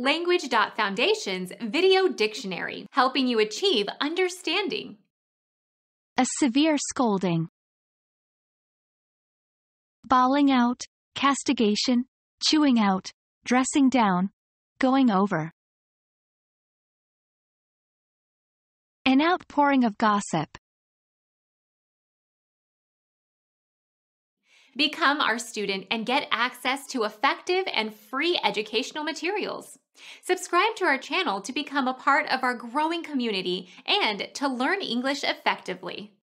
Language.Foundation's Video Dictionary, helping you achieve understanding. A severe scolding. Bawling out, castigation, chewing out, dressing down, going over. An outpouring of gossip. Become our student and get access to effective and free educational materials. Subscribe to our channel to become a part of our growing community and to learn English effectively.